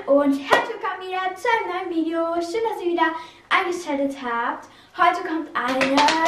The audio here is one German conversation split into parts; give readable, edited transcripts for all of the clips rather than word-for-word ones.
und herzlich willkommen wieder zu einem neuen Video. Schön, dass ihr wieder eingeschaltet habt. Heute kommt eine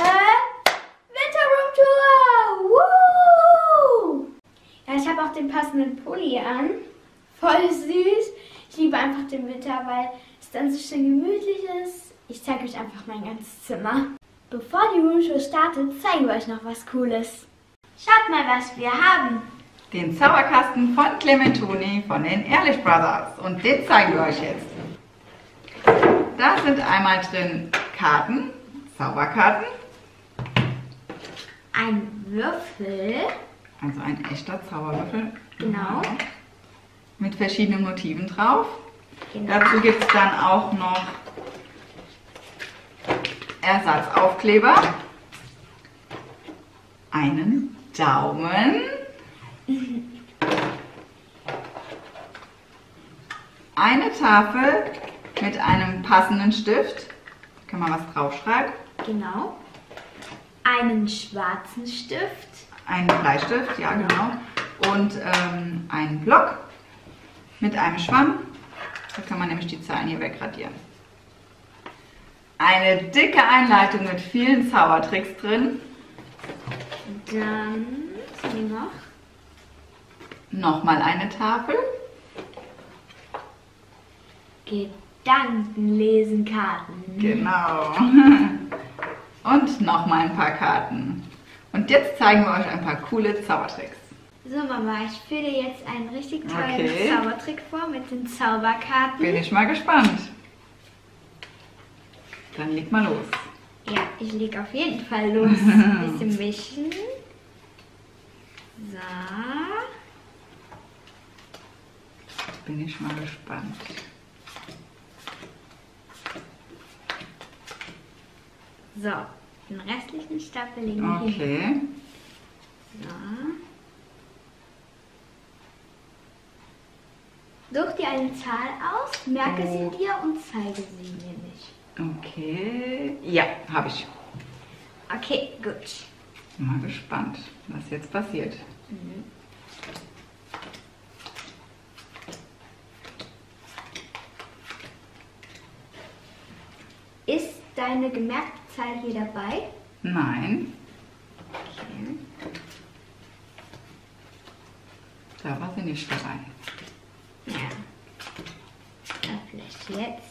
Winterroomtour. Woo! Ja, ich habe auch den passenden Pulli an. Voll süß. Ich liebe einfach den Winter, weil es dann so schön gemütlich ist. Ich zeige euch einfach mein ganzes Zimmer. Bevor die Roomtour startet, zeigen wir euch noch was Cooles. Schaut mal, was wir haben. Den Zauberkasten von Clementoni von den Ehrlich Brothers. Und den zeigen wir euch jetzt. Da sind einmal drin Karten, Zauberkarten. Ein Würfel. Also ein echter Zauberwürfel. Genau. Mit verschiedenen Motiven drauf. Genau. Dazu gibt es dann auch noch Ersatzaufkleber. Einen Daumen. Eine Tafel mit einem passenden Stift. Da kann man was draufschreiben. Genau. Einen schwarzen Stift. Einen Bleistift, ja genau. Und einen Block mit einem Schwamm. Da kann man nämlich die Zahlen hier wegradieren. Eine dicke Einleitung mit vielen Zaubertricks drin. Dann, was haben wir noch? Nochmal eine Tafel. Gedankenlesenkarten. Genau. Und nochmal ein paar Karten. Und jetzt zeigen wir euch ein paar coole Zaubertricks. So Mama, ich führe dir jetzt einen richtig tollen Okay. Zaubertrick vor mit den Zauberkarten. Bin ich mal gespannt. Dann leg mal los. Ja, ich lege auf jeden Fall los. Ein bisschen mischen. So. Bin ich mal gespannt. So, den restlichen Stapel legen wir hier. Okay. So. Such dir eine Zahl aus, merke Oh. sie dir und zeige sie mir nicht. Okay. Ja, habe ich. Okay, gut. Mal gespannt, was jetzt passiert. Ist deine gemerkte Zahl hier dabei? Nein, Okay. da war sie nicht dabei. Ja. Vielleicht jetzt.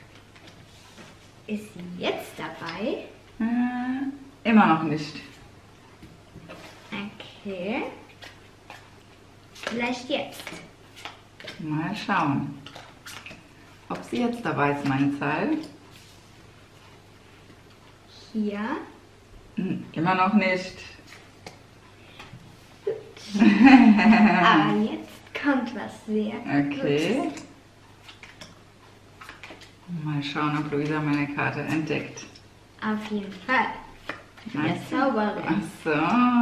Ist sie jetzt dabei? Immer noch nicht. Okay. Vielleicht jetzt. Mal schauen, ob sie jetzt dabei ist, meine Zahl. Hier. Immer noch nicht. Aber jetzt kommt was sehr Okay. Gutes. Mal schauen, ob Luisa meine Karte entdeckt. Auf jeden Fall. Der Meinst du? Zauberin. Ach so,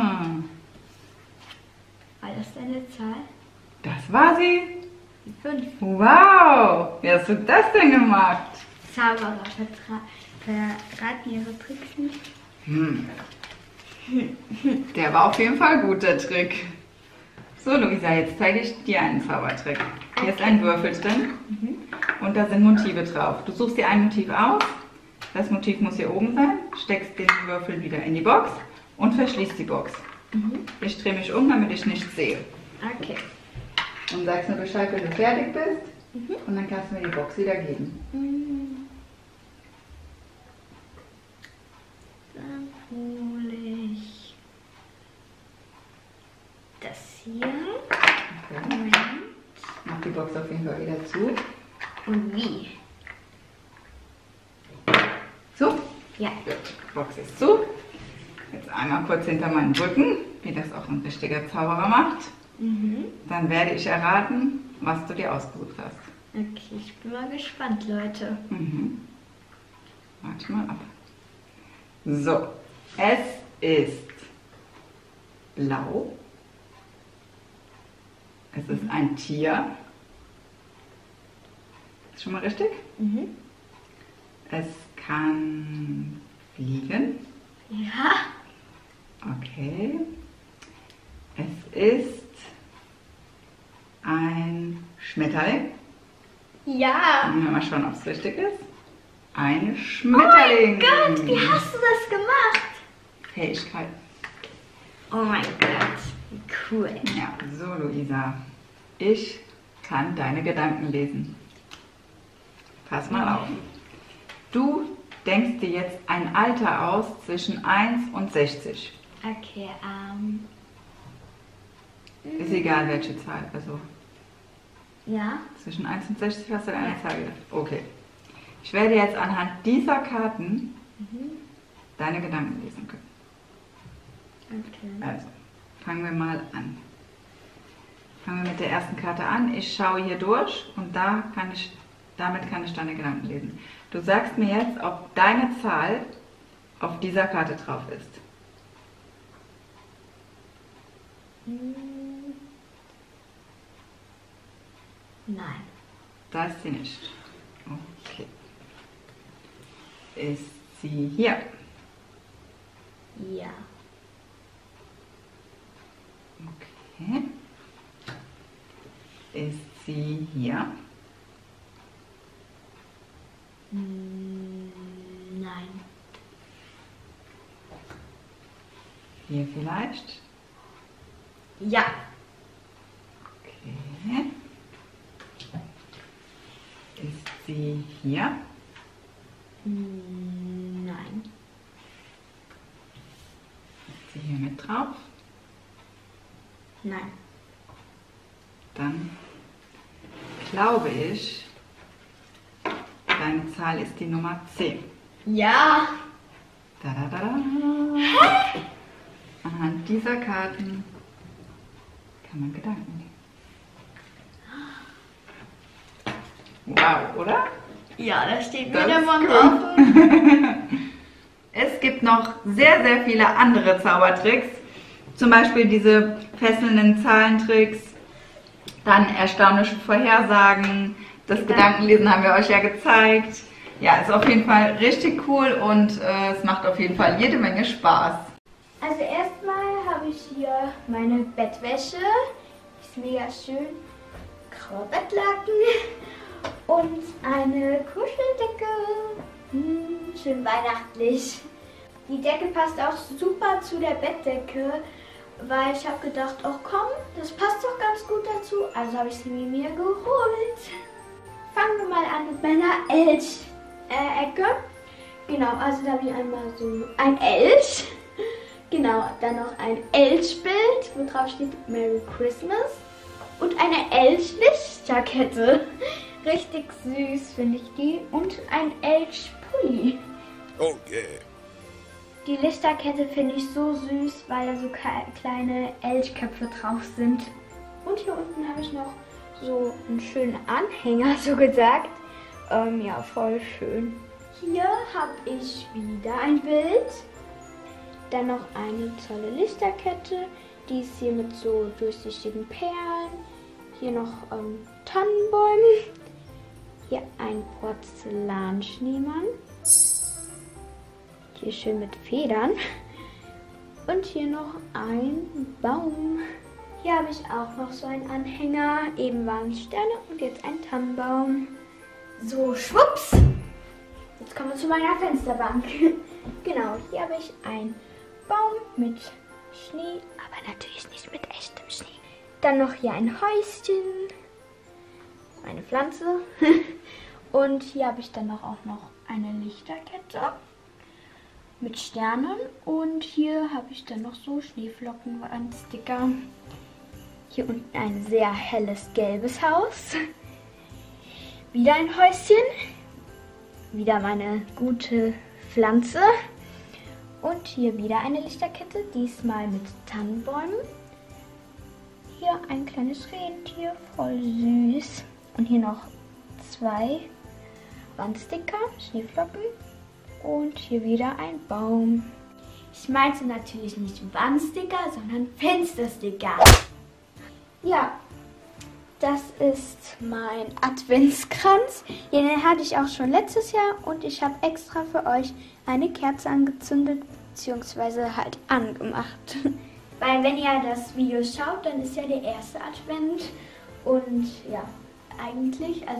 War das deine Zahl? das war sie. Die 5. Wow, wie hast du das denn gemacht? Zauberer verraten ihre Tricks nicht. Der war auf jeden Fall gut, der Trick. So, Luisa, jetzt zeige ich dir einen Zaubertrick. Hier ist ein Würfel drin und da sind Motive drauf. Du suchst dir ein Motiv aus, das Motiv muss hier oben sein, steckst den Würfel wieder in die Box und verschließt die Box. Ich drehe mich um, damit ich nichts sehe. Okay. Und sagst mir Bescheid, wenn du fertig bist und dann kannst du mir die Box wieder geben. Dann hole ich das hier. Okay. Moment. Mach die Box auf jeden Fall wieder zu. Und wie? So, Ja. gut, die Box ist zu. Jetzt einmal kurz hinter meinen Rücken, wie das auch ein richtiger Zauberer macht. Dann werde ich erraten, was du dir ausgesucht hast. Okay, ich bin mal gespannt, Leute. Warte mal ab. So, es ist blau. Es ist ein Tier. Ist schon mal richtig? Es kann fliegen. Ja. Okay. Es ist ein Schmetterling. Ja. Wollen wir mal schauen, ob es richtig ist. Eine Schmetterling. Oh mein Gott, wie hast du das gemacht? Fähigkeit. Oh mein Gott, wie cool. Ja, so Luisa. Ich kann deine Gedanken lesen. Pass mal auf. Du denkst dir jetzt ein Alter aus zwischen 1 und 60. Okay, Ist egal welche Zahl. Also ja. zwischen 1 und 60 hast du eine Zahl gedacht. Okay. Ich werde jetzt anhand dieser Karten deine Gedanken lesen können. Okay. Also, fangen wir mal an. Fangen wir mit der ersten Karte an. Ich schaue hier durch und damit kann ich deine Gedanken lesen. Du sagst mir jetzt, ob deine Zahl auf dieser Karte drauf ist. Nein. Da ist sie nicht. Okay. Ist sie hier? Ja. Okay. Ist sie hier? Nein. Hier vielleicht? Ja. Okay. Ist sie hier? Nein. Ist sie hier mit drauf? Nein. Dann glaube ich, deine Zahl ist die Nummer 10. Ja. Da, da, da, da. Anhand dieser Karten kann man Gedanken lesen. Wow, oder? Ja, da steht mir Das der ist Mund cool. offen. Es gibt noch sehr, sehr viele andere Zaubertricks. Zum Beispiel diese fesselnden Zahlentricks, dann erstaunliche Vorhersagen, das Gedankenlesen haben wir euch ja gezeigt. Ja, ist auf jeden Fall richtig cool und es macht auf jeden Fall jede Menge Spaß. Also erstmal habe ich hier meine Bettwäsche. Ist mega schön. Graue Bettlaken. Und eine Kuscheldecke. Schön weihnachtlich. Die Decke passt auch super zu der Bettdecke, weil ich habe gedacht, oh komm, das passt doch ganz gut dazu. Also habe ich sie mir geholt. Fangen wir mal an mit meiner Elch-Ecke. Genau, also da habe ich einmal so ein Elch. Genau, dann noch ein Elchbild, wo drauf steht Merry Christmas. Und eine Elch-Lichterkette. Richtig süß finde ich die. Und ein Elch-Pulli. Oh yeah. Die Lichterkette finde ich so süß, weil da so kleine Elchköpfe drauf sind. Und hier unten habe ich noch so einen schönen Anhänger, so gesagt. Ja, voll schön. Hier habe ich wieder ein Bild. Dann noch eine tolle Lichterkette. Die ist hier mit so durchsichtigen Perlen. Hier noch Tannenbäume. Hier ein Porzellanschneemann. Hier schön mit Federn. Und hier noch ein Baum. Hier habe ich auch noch so einen Anhänger. Eben waren es Sterne und jetzt ein Tannenbaum. So, schwupps. Jetzt kommen wir zu meiner Fensterbank. Genau, hier habe ich einen Baum mit Schnee, aber natürlich nicht mit echtem Schnee. Dann noch hier ein Häuschen. Eine Pflanze. Und hier habe ich dann auch noch eine Lichterkette mit Sternen. Und hier habe ich dann noch so Schneeflocken an Sticker. Hier unten ein sehr helles gelbes Haus. Wieder ein Häuschen. Wieder meine gute Pflanze. Und hier wieder eine Lichterkette, diesmal mit Tannenbäumen. Hier ein kleines Rentier, voll süß. Und hier noch zwei Wandsticker, Schneeflocken. Und hier wieder ein Baum. Ich meinte natürlich nicht Wandsticker, sondern Fenstersticker. Ja, das ist mein Adventskranz. Den hatte ich auch schon letztes Jahr und ich habe extra für euch eine Kerze angezündet bzw. halt angemacht. Weil wenn ihr das Video schaut, dann ist ja der erste Advent und ja, eigentlich, also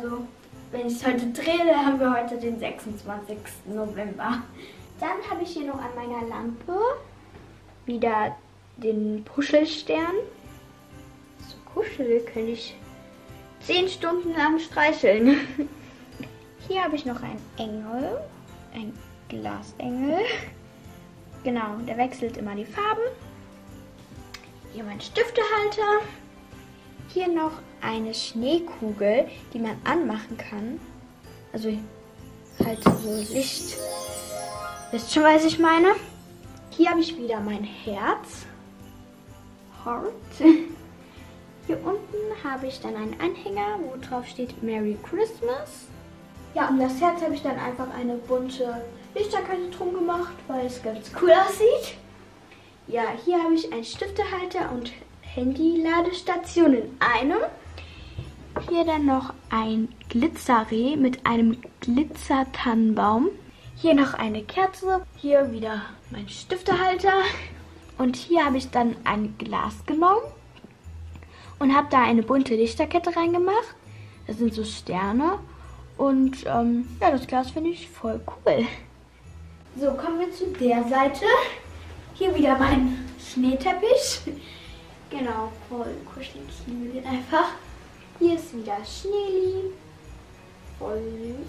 wenn ich es heute drehe, haben wir heute den 26. November. Dann habe ich hier noch an meiner Lampe wieder den Puschelstern. So kuschelig könnte ich 10 Stunden lang streicheln. Hier habe ich noch einen Engel, ein Glasengel. Genau, der wechselt immer die Farben. Hier mein Stiftehalter. Hier noch eine Schneekugel, die man anmachen kann. Also halt so Licht. Wisst schon, was ich meine? Hier habe ich wieder mein Herz. Heart. Hier unten habe ich dann einen Anhänger, wo drauf steht Merry Christmas. Ja, um das Herz habe ich dann einfach eine bunte Lichterkette drum gemacht, weil es ganz cool aussieht. Ja, hier habe ich einen Stiftehalter und Handy-Ladestation in einem. Hier dann noch ein Glitzerreh mit einem Glitzertannenbaum. Hier noch eine Kerze. Hier wieder mein Stiftehalter. Und hier habe ich dann ein Glas genommen und habe da eine bunte Lichterkette reingemacht. Das sind so Sterne. Und ja, das Glas finde ich voll cool. So, kommen wir zu der Seite. Hier wieder mein Schneeteppich. Genau, voll kuschelig. Ich liebe den einfach. Hier ist wieder Schneeli. Voll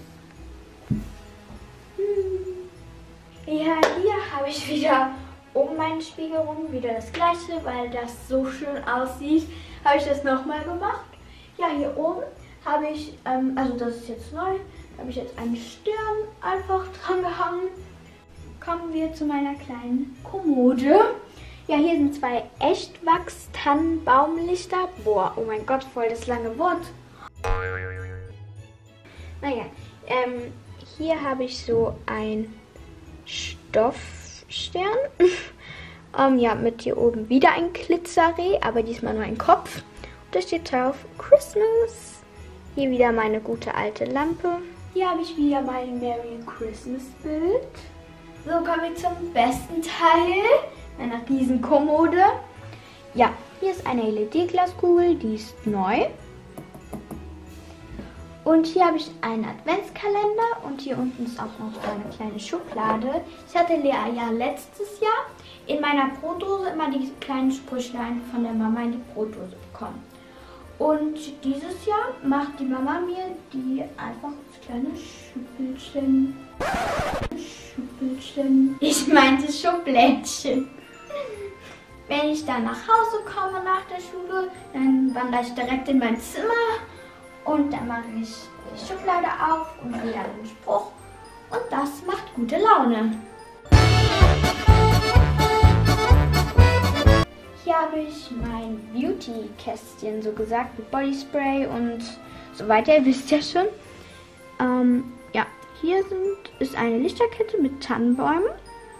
süß. Ja, hier habe ich wieder um meinen Spiegel rum wieder das gleiche, weil das so schön aussieht. Habe ich das nochmal gemacht. Ja, hier oben habe ich, also das ist jetzt neu, habe ich jetzt einen Stern einfach dran gehangen. Kommen wir zu meiner kleinen Kommode. Ja, hier sind 2 Echtwachs-Tannenbaumlichter. Boah, oh mein Gott, voll das lange Wort. Naja, hier habe ich so ein Stoffstern. Ja, mit hier oben wieder ein Glitzerreh, aber diesmal nur ein Kopf. Und da steht drauf Christmas. Hier wieder meine gute alte Lampe. Hier habe ich wieder mein Merry Christmas Bild. So, kommen wir zum besten Teil meiner Riesenkommode. Ja, hier ist eine LED-Glaskugel, die ist neu. Und hier habe ich einen Adventskalender und hier unten ist auch noch so eine kleine Schublade. Ich hatte Lea ja letztes Jahr in meiner Brotdose immer die kleinen Sprüchlein von der Mama in die Brotdose bekommen. Und dieses Jahr macht die Mama mir die einfach als kleine Schüppelchen. Ich meinte Schublädchen. Wenn ich dann nach Hause komme nach der Schule, dann wandere ich direkt in mein Zimmer und dann mache ich die Schublade auf und sehe dann den Spruch und das macht gute Laune. Hier habe ich mein Beauty-Kästchen so gesagt mit Bodyspray und so weiter, ihr wisst ja schon. Ja, hier ist eine Lichterkette mit Tannenbäumen.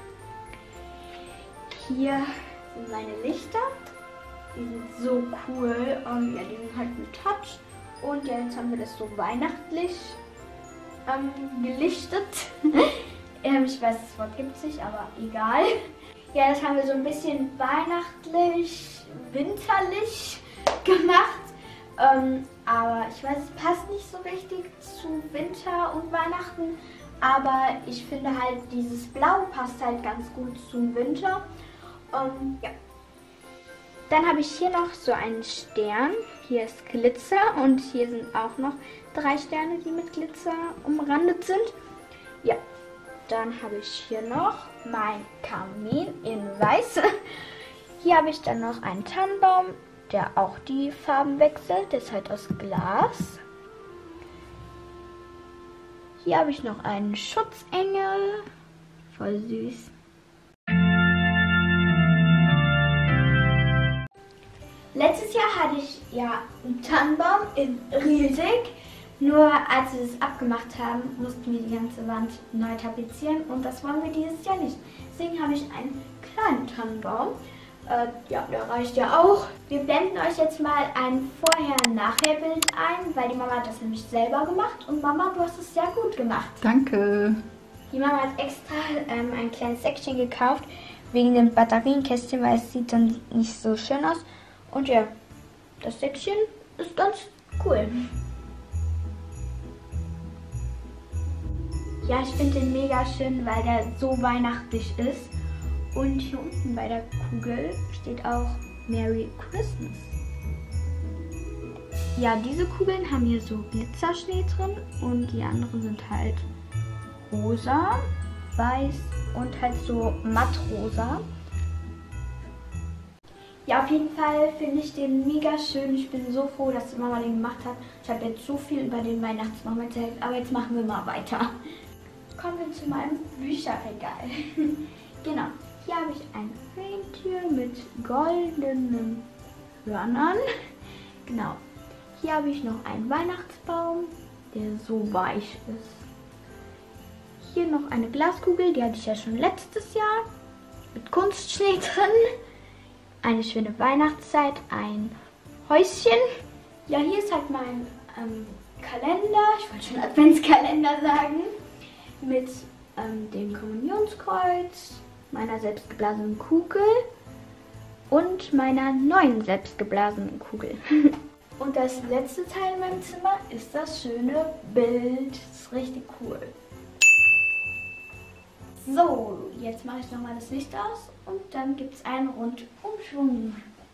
Hier sind meine Lichter. Die sind so cool. Ja, die sind halt mit Touch. Und ja, jetzt haben wir das so weihnachtlich gelichtet. Ich weiß, das Wort gibt es nicht, aber egal. Ja, das haben wir so ein bisschen weihnachtlich, winterlich gemacht. Aber ich weiß, es passt nicht so richtig zu Winter und Weihnachten. Aber ich finde halt, dieses Blau passt halt ganz gut zum Winter. Ja. Dann habe ich hier noch so einen Stern. Hier ist Glitzer und hier sind auch noch 3 Sterne, die mit Glitzer umrandet sind. Ja, dann habe ich hier noch mein Kamin in Weiß. Hier habe ich dann noch einen Tannenbaum, der auch die Farben wechselt. Der ist halt aus Glas. Hier habe ich noch einen Schutzengel. Voll süß. Letztes Jahr hatte ich ja einen Tannenbaum in riesig. Nur als wir das abgemacht haben, mussten wir die ganze Wand neu tapezieren und das wollen wir dieses Jahr nicht. Deswegen habe ich einen kleinen Tannenbaum. Ja, der reicht ja auch. Wir blenden euch jetzt mal ein Vorher-Nachher-Bild ein, weil die Mama hat das nämlich selber gemacht. Und Mama, du hast es sehr gut gemacht. Danke. Die Mama hat extra ein kleines Säckchen gekauft, wegen dem Batterienkästchen, weil es sieht dann nicht so schön aus. Und ja, das Säckchen ist ganz cool. Ja, ich finde den mega schön, weil der so weihnachtlich ist. Und hier unten bei der Kugel steht auch Merry Christmas. Ja, diese Kugeln haben hier so Glitzerschnee drin und die anderen sind halt rosa, weiß und halt so mattrosa. Ja, auf jeden Fall finde ich den mega schön. Ich bin so froh, dass die Mama den gemacht hat. Ich habe jetzt so viel über den Weihnachtsbaum erzählt, aber jetzt machen wir mal weiter. Kommen wir zu meinem Bücherregal. Genau, hier habe ich ein Rentier mit goldenen Hörnern. Genau, hier habe ich noch einen Weihnachtsbaum, der so weich ist. Hier noch eine Glaskugel, die hatte ich ja schon letztes Jahr mit Kunstschnee drin. Eine schöne Weihnachtszeit, ein Häuschen. Ja, hier ist halt mein Kalender, ich wollte schon Adventskalender sagen, mit dem Kommunionskreuz, meiner selbstgeblasenen Kugel und meiner neuen selbstgeblasenen Kugel. Und das letzte Teil in meinem Zimmer ist das schöne Bild. Das ist richtig cool. So, jetzt mache ich nochmal das Licht aus und dann gibt es einen Rundumschwung.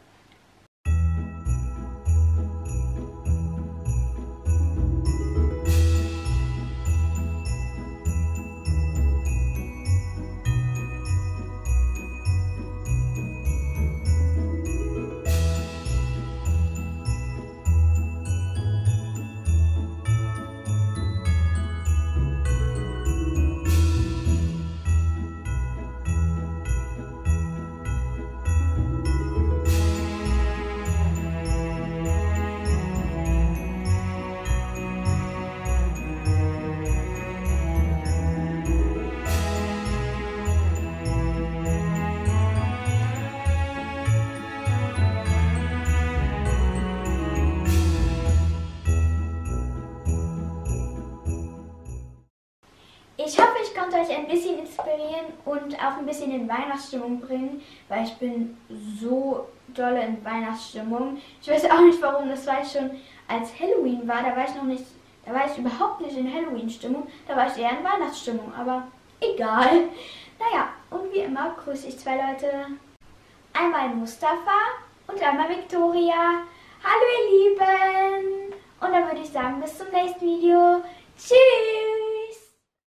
Ich hoffe, ich konnte euch ein bisschen inspirieren und auch ein bisschen in Weihnachtsstimmung bringen, weil ich bin so dolle in Weihnachtsstimmung. Ich weiß auch nicht warum, das war ich schon, als Halloween war, da war ich überhaupt nicht in Halloween-Stimmung, da war ich eher in Weihnachtsstimmung, aber egal. Naja, und wie immer grüße ich zwei Leute, einmal Mustafa und einmal Victoria. Hallo ihr Lieben! Und dann würde ich sagen, bis zum nächsten Video. Tschüss!